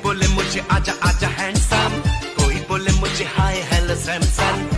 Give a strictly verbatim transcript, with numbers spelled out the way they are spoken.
बोले मुझे आजा आजा हैंडसम, कोई बोले मुझे हाय हेलो सैमसन।